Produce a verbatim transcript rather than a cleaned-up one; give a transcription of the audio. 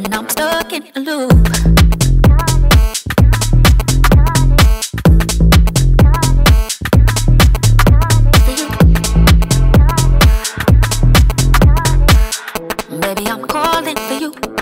and I'm stuck in a loop. Baby, I'm calling for you.